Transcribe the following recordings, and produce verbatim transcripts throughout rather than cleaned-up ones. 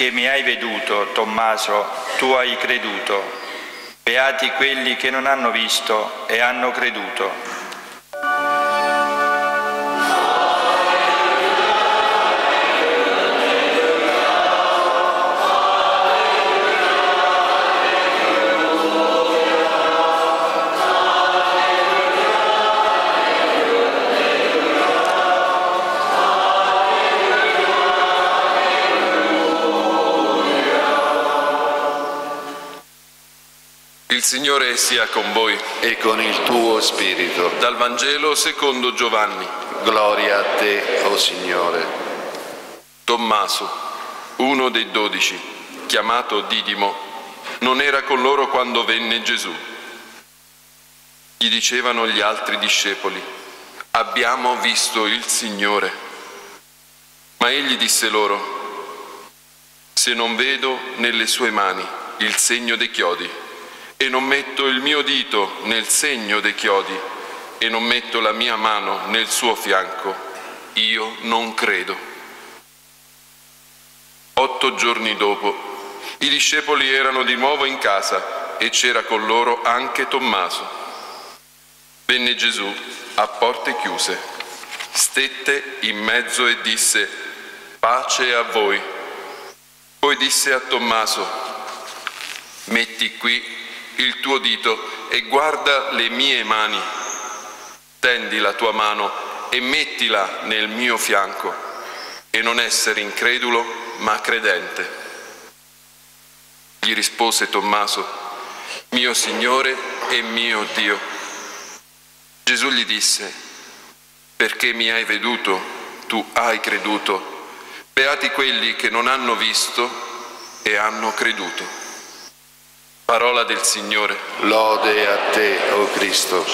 perché mi hai veduto, Tommaso, tu hai creduto. Beati quelli che non hanno visto e hanno creduto. Il Signore sia con voi. E con il tuo spirito. Dal Vangelo secondo Giovanni. Gloria a te, o Signore. Tommaso, uno dei dodici, chiamato Didimo, non era con loro quando venne Gesù. Gli dicevano gli altri discepoli: abbiamo visto il Signore. Ma egli disse loro: se non vedo nelle sue mani il segno dei chiodi, e non metto il mio dito nel segno dei chiodi, e non metto la mia mano nel suo fianco, io non credo. Otto giorni dopo, i discepoli erano di nuovo in casa e c'era con loro anche Tommaso. Venne Gesù a porte chiuse, stette in mezzo e disse: pace a voi. Poi disse a Tommaso: metti qui il tuo dito e guarda le mie mani. Tendi la tua mano e mettila nel mio fianco, e non essere incredulo, ma credente. Gli rispose Tommaso: mio Signore e mio Dio. Gesù gli disse: perché mi hai veduto, tu hai creduto. Beati quelli che non hanno visto e hanno creduto. Parola del Signore. Lode a te, o Cristo.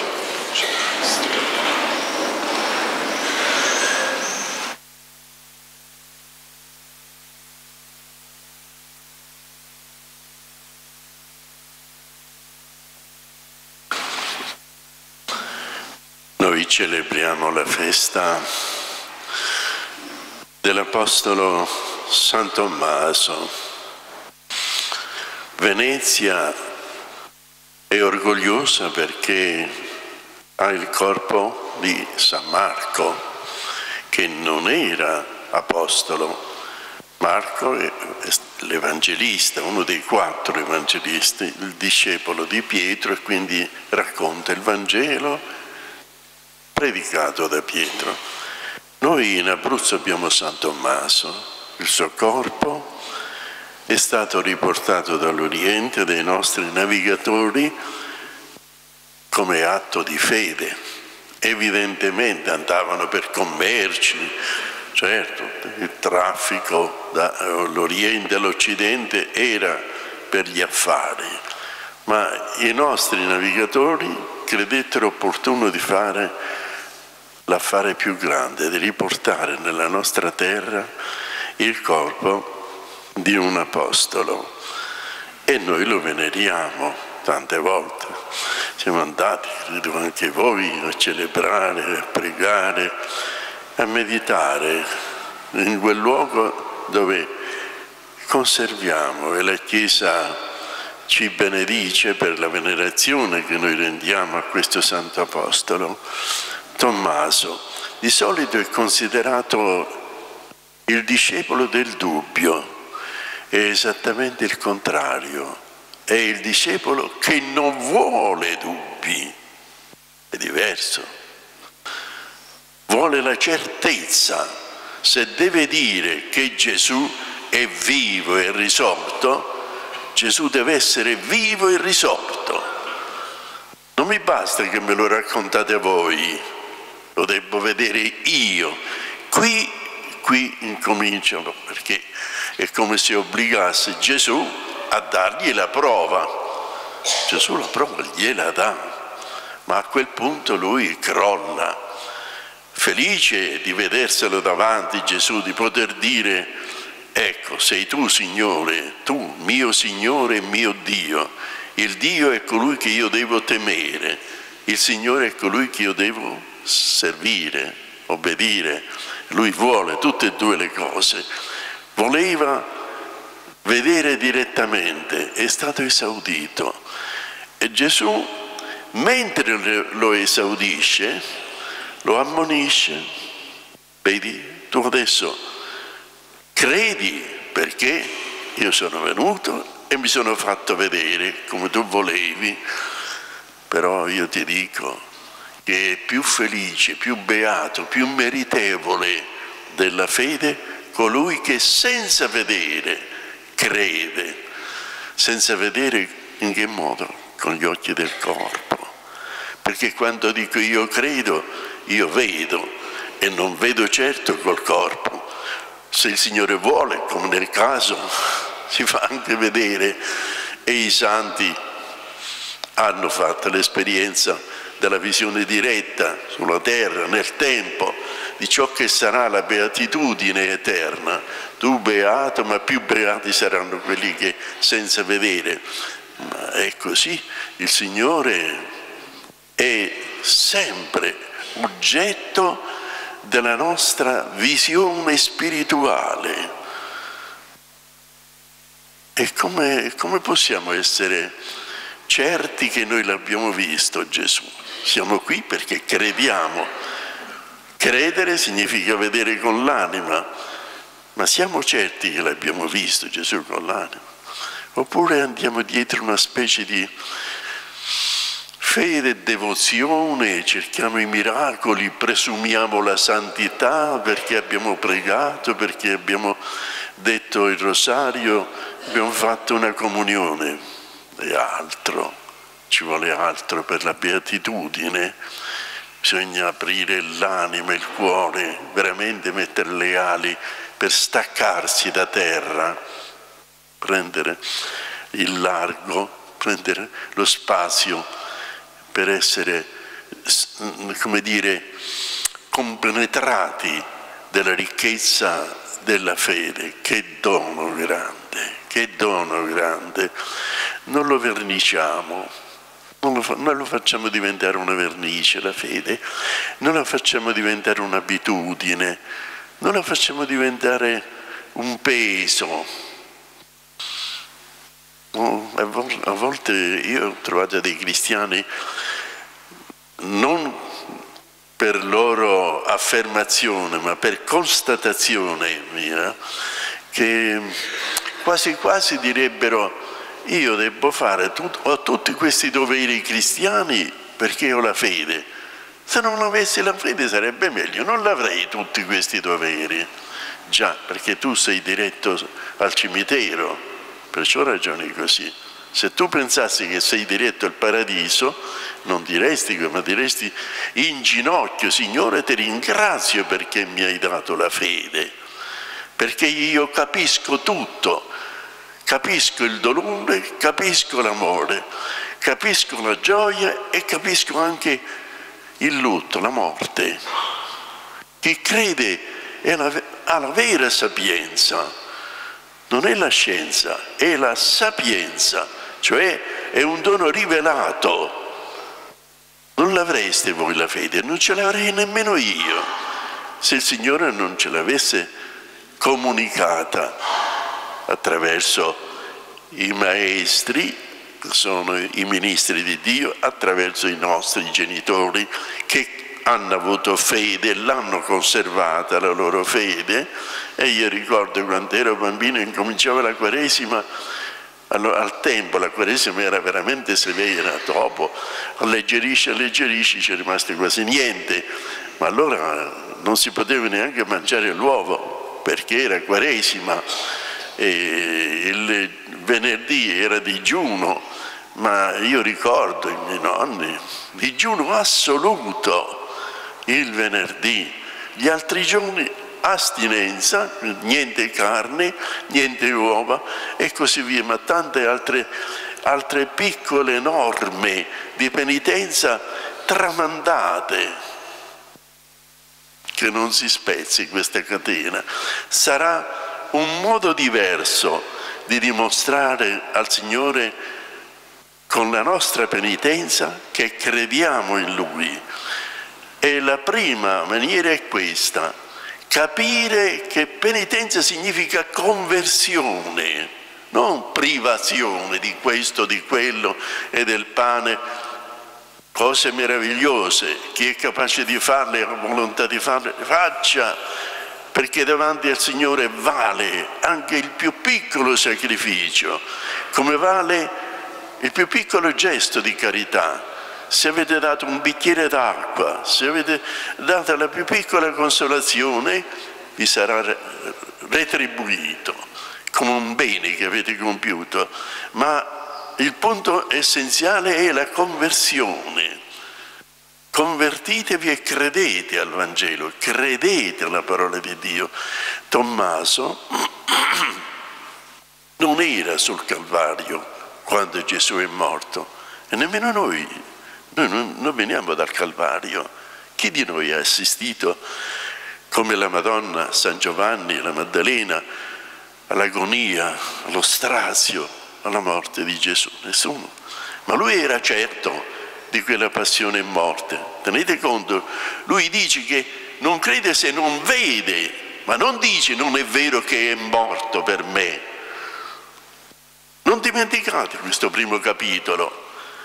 Noi celebriamo la festa dell'Apostolo San Tommaso. Venezia è orgogliosa perché ha il corpo di San Marco, che non era apostolo. Marco è l'evangelista, uno dei quattro evangelisti, il discepolo di Pietro, e quindi racconta il Vangelo predicato da Pietro. Noi in Abruzzo abbiamo San Tommaso, il suo corpo è stato riportato dall'Oriente dai nostri navigatori come atto di fede. Evidentemente andavano per commerci, certo, il traffico dall'Oriente all'Occidente era per gli affari, ma i nostri navigatori credettero opportuno di fare l'affare più grande, di riportare nella nostra terra il corpo di un apostolo, e noi lo veneriamo tante volte. Siamo andati, credo anche voi, a celebrare, a pregare, a meditare in quel luogo dove conserviamo, e la Chiesa ci benedice per la venerazione che noi rendiamo a questo Santo Apostolo. Tommaso di solito è considerato il discepolo del dubbio. È esattamente il contrario, è il discepolo che non vuole dubbi, è diverso, vuole la certezza. Se deve dire che Gesù è vivo e risorto, Gesù deve essere vivo e risorto. Non mi basta che me lo raccontate voi, lo devo vedere io. Qui, qui incominciano, perché è come se obbligasse Gesù a dargli la prova. Gesù la prova gliela dà, ma a quel punto lui crolla. Felice di vederselo davanti Gesù, di poter dire: ecco, sei tu Signore, tu mio Signore e mio Dio. Il Dio è colui che io devo temere, il Signore è colui che io devo servire, obbedire. Lui vuole tutte e due le cose. Voleva vedere direttamente, è stato esaudito. E Gesù, mentre lo esaudisce, lo ammonisce. Vedi, tu adesso credi perché io sono venuto e mi sono fatto vedere come tu volevi, però io ti dico che è più felice, più beato, più meritevole della fede colui che senza vedere crede. Senza vedere in che modo? Con gli occhi del corpo. Perché quando dico io credo, io vedo e non vedo certo col corpo. Se il Signore vuole, come nel caso, si fa anche vedere, e i santi hanno fatto l'esperienza della visione diretta sulla terra, nel tempo, di ciò che sarà la beatitudine eterna. Tu beato, ma più beati saranno quelli che senza vedere. Ma è così, il Signore è sempre oggetto della nostra visione spirituale. E come, come possiamo essere certi che noi l'abbiamo visto Gesù? Siamo qui perché crediamo. Credere significa vedere con l'anima, ma siamo certi che l'abbiamo visto Gesù con l'anima? Oppure andiamo dietro una specie di fede e devozione, cerchiamo i miracoli, presumiamo la santità perché abbiamo pregato, perché abbiamo detto il rosario, abbiamo fatto una comunione e altro, ci vuole altro per la beatitudine. Bisogna aprire l'anima, il cuore, veramente mettere le ali per staccarsi da terra, prendere il largo, prendere lo spazio per essere, come dire, compenetrati della ricchezza della fede. Che dono grande, che dono grande. Non lo verniciamo. Non lo, fa, non lo facciamo diventare una vernice, la fede, non la facciamo diventare un'abitudine, non la facciamo diventare un peso. A volte io ho trovato dei cristiani, non per loro affermazione, ma per constatazione mia, che quasi quasi direbbero: io devo fare tut- ho tutti questi doveri cristiani perché ho la fede. Se non avessi la fede sarebbe meglio, non l'avrei tutti questi doveri. Già, perché tu sei diretto al cimitero, perciò ragioni così. Se tu pensassi che sei diretto al paradiso, non diresti, ma diresti in ginocchio: Signore, ti ringrazio perché mi hai dato la fede, perché io capisco tutto. Capisco il dolore, capisco l'amore, capisco la gioia e capisco anche il lutto, la morte. Chi crede è la, ha la vera sapienza, non è la scienza, è la sapienza, cioè è un dono rivelato. Non l'avreste voi la fede, non ce l'avrei nemmeno io, se il Signore non ce l'avesse comunicata attraverso i maestri, che sono i ministri di Dio, attraverso i nostri genitori che hanno avuto fede, l'hanno conservata la loro fede. E io ricordo quando ero bambino, incominciava la Quaresima, allora, al tempo la Quaresima era veramente severa, dopo alleggerisce, alleggerisce, c'è rimasto quasi niente, ma allora non si poteva neanche mangiare l'uovo perché era Quaresima. E il venerdì era digiuno, ma io ricordo i miei nonni, digiuno assoluto il venerdì, gli altri giorni astinenza, niente carne, niente uova e così via, ma tante altre, altre piccole norme di penitenza tramandate. Che non si spezzi questa catena. Sarà un modo diverso di dimostrare al Signore con la nostra penitenza che crediamo in Lui. E la prima maniera è questa: capire che penitenza significa conversione. non privazione di questo, di quello e del pane, cose meravigliose. Chi è capace di farle, ha volontà di farle, faccia, perché davanti al Signore vale anche il più piccolo sacrificio, come vale il più piccolo gesto di carità. Se avete dato un bicchiere d'acqua, se avete dato la più piccola consolazione, vi sarà retribuito come un bene che avete compiuto. Ma il punto essenziale è la conversione. Convertitevi e credete al Vangelo, credete alla parola di Dio. Tommaso non era sul Calvario quando Gesù è morto, e nemmeno noi. Noi non, non veniamo dal Calvario. Chi di noi ha assistito, come la Madonna, San Giovanni, la Maddalena, all'agonia, allo strazio, alla morte di Gesù? Nessuno. Ma lui era certo di quella passione e morte. Tenete conto, lui dice che non crede se non vede, ma non dice non è vero che è morto per me. Non dimenticate questo primo capitolo.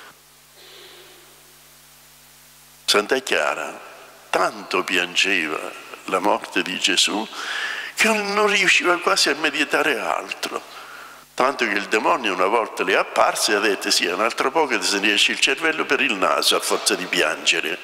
Santa Chiara tanto piangeva la morte di Gesù che non riusciva quasi a meditare altro, tanto che il demonio una volta le è apparso e ha detto: sì, un altro po' che ti se ne esce il cervello per il naso a forza di piangere.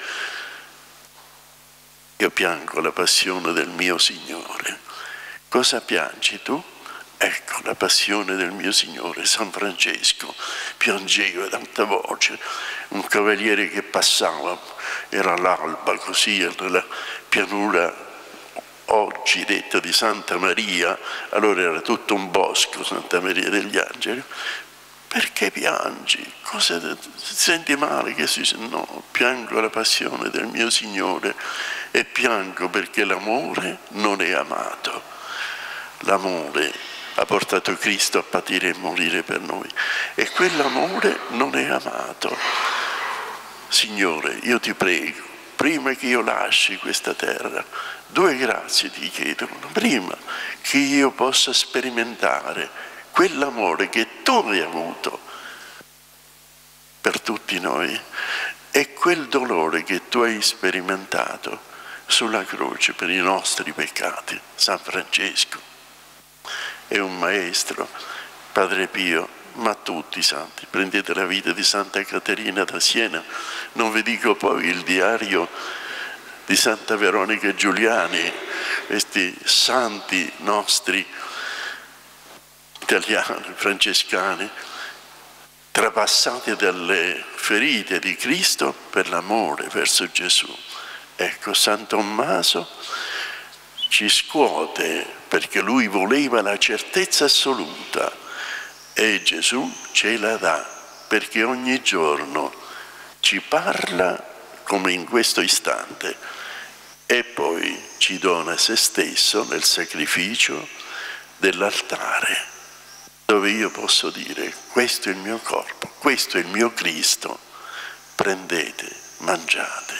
Io piango la passione del mio Signore. Cosa piangi tu? Ecco la passione del mio Signore. San Francesco piangeva ad alta voce, un cavaliere che passava, era l'alba così, nella pianura oggi detta di Santa Maria, allora era tutto un bosco, Santa Maria degli Angeli. Perché piangi? Cosa ti senti male? Che si... No, piango la passione del mio Signore e piango perché l'amore non è amato. L'amore ha portato Cristo a patire e morire per noi, e quell'amore non è amato. Signore, io ti prego, prima che io lasci questa terra, due grazie ti chiedo. Prima, che io possa sperimentare quell'amore che tu hai avuto per tutti noi e quel dolore che tu hai sperimentato sulla croce per i nostri peccati. San Francesco è un maestro, Padre Pio, ma tutti i santi. Prendete la vita di Santa Caterina da Siena, non vi dico poi il diario di Santa Veronica Giuliani, questi santi nostri italiani, francescani, trapassati dalle ferite di Cristo per l'amore verso Gesù. Ecco, San Tommaso ci scuote perché lui voleva la certezza assoluta e Gesù ce la dà, perché ogni giorno ci parla come in questo istante e poi ci dona se stesso nel sacrificio dell'altare, dove io posso dire: questo è il mio corpo, questo è il mio Cristo, prendete, mangiate.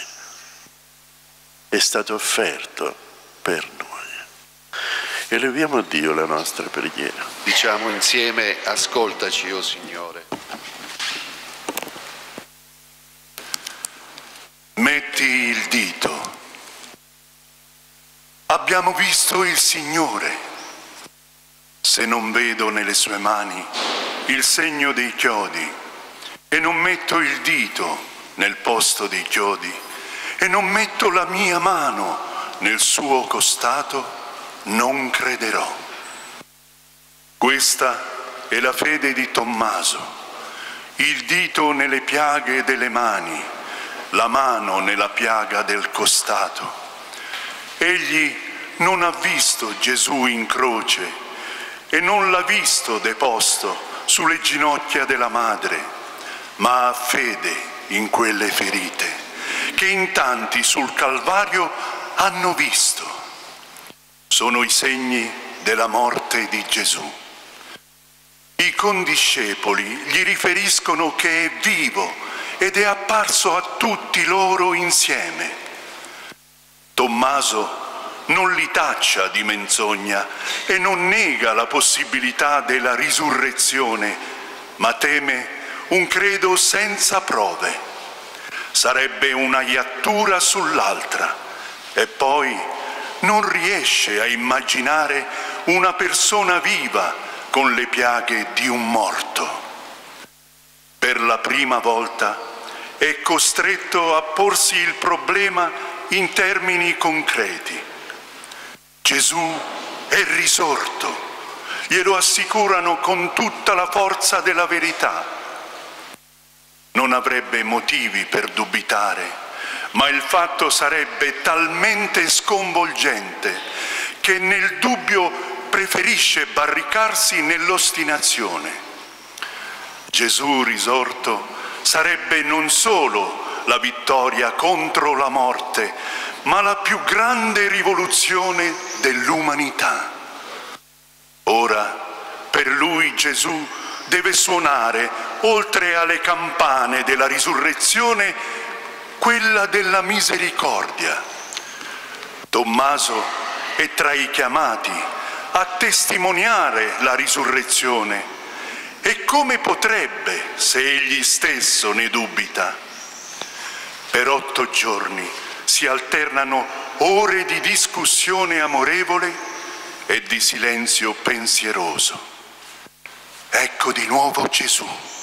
È stato offerto per noi. Eleviamo a Dio la nostra preghiera. Diciamo insieme: ascoltaci, o Signore. Metti il dito. Abbiamo visto il Signore. Se non vedo nelle sue mani il segno dei chiodi e non metto il dito nel posto dei chiodi e non metto la mia mano nel suo costato, non crederò. Questa è la fede di Tommaso: il dito nelle piaghe delle mani, la mano nella piaga del costato. Egli non ha visto Gesù in croce e non l'ha visto deposto sulle ginocchia della madre, ma ha fede in quelle ferite che in tanti sul Calvario hanno visto. Sono i segni della morte di Gesù. I condiscepoli gli riferiscono che è vivo ed è apparso a tutti loro insieme. Tommaso non li taccia di menzogna e non nega la possibilità della risurrezione, ma teme un credo senza prove. Sarebbe una iattura sull'altra e poi non riesce a immaginare una persona viva con le piaghe di un morto. Per la prima volta è costretto a porsi il problema in termini concreti. Gesù è risorto, glielo assicurano con tutta la forza della verità. Non avrebbe motivi per dubitare, ma il fatto sarebbe talmente sconvolgente che nel dubbio preferisce barricarsi nell'ostinazione. Gesù risorto sarebbe non solo la vittoria contro la morte, ma la più grande rivoluzione dell'umanità. Ora, per lui Gesù deve suonare, oltre alle campane della risurrezione, quella della misericordia. Tommaso è tra i chiamati a testimoniare la risurrezione. E come potrebbe se egli stesso ne dubita? Per otto giorni si alternano ore di discussione amorevole e di silenzio pensieroso. Ecco di nuovo Gesù.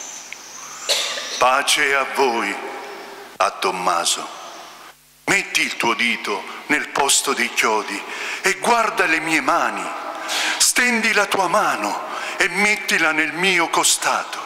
Pace a voi, a Tommaso. Metti il tuo dito nel posto dei chiodi e guarda le mie mani. Stendi la tua mano e mettila nel mio costato.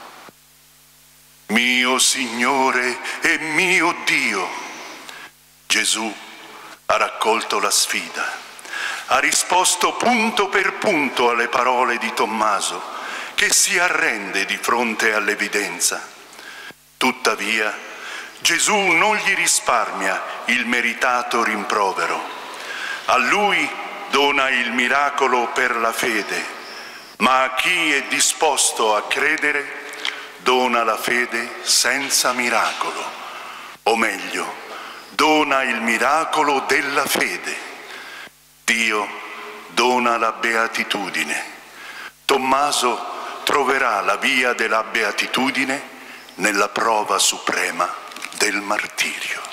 Mio Signore e mio Dio. Gesù ha raccolto la sfida, ha risposto punto per punto alle parole di Tommaso, che si arrende di fronte all'evidenza. Tuttavia, Gesù non gli risparmia il meritato rimprovero. A lui dona il miracolo per la fede, ma a chi è disposto a credere dona la fede senza miracolo, o meglio, dona il miracolo della fede. Dio dona la beatitudine. Tommaso troverà la via della beatitudine nella prova suprema del martirio.